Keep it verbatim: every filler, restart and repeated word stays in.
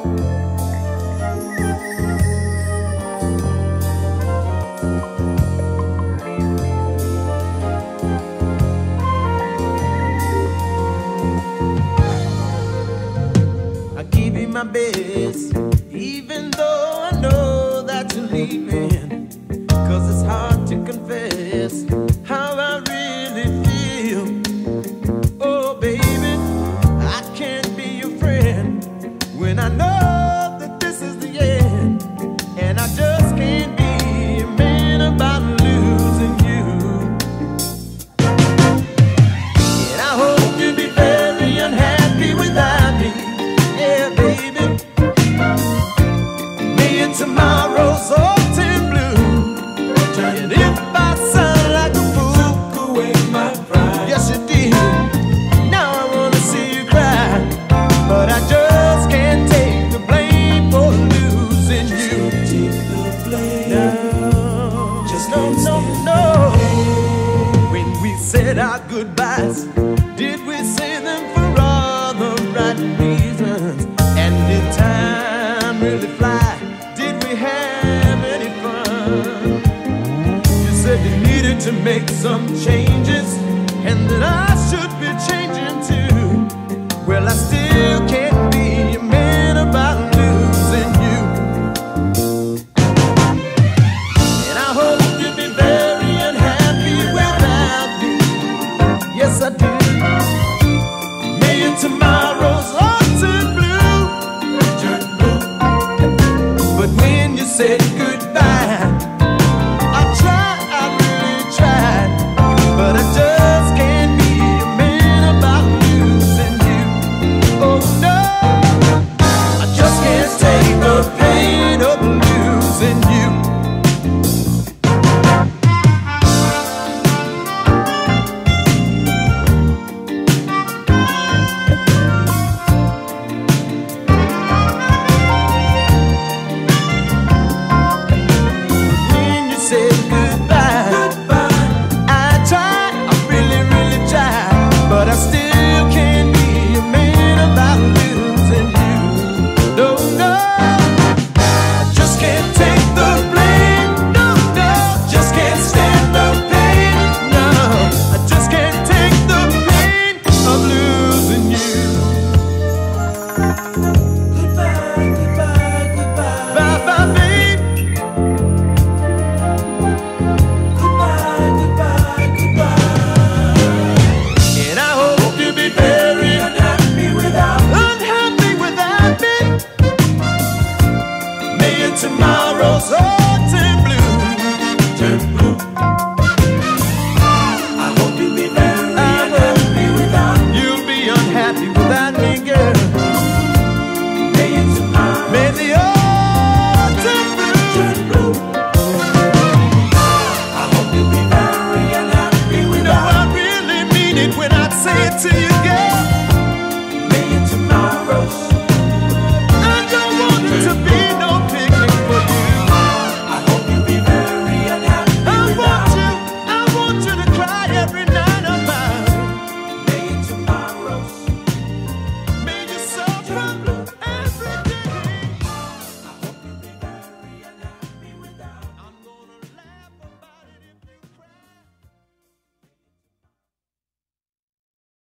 My best, even though I know that you're leaving, 'cause it's hard to confess how I really feel. Oh baby, I can't be your friend when I know that this is the end, and I just can't be a man about losing you. And I hope you'll be very unhappy without me. Yeah, baby, may your tomorrow's often blue. And if I sound like a fool, took away my pride. Yes, you did. Now I wanna see you cry, but I just can't take the blame for losing you. Take the blame. No, just no, no, no. When we said our goodbyes, did we say them for all the right reasons? And did time really fly? Did we have any fun? You said you needed to make some changes, and that I should be changing too. Well, I still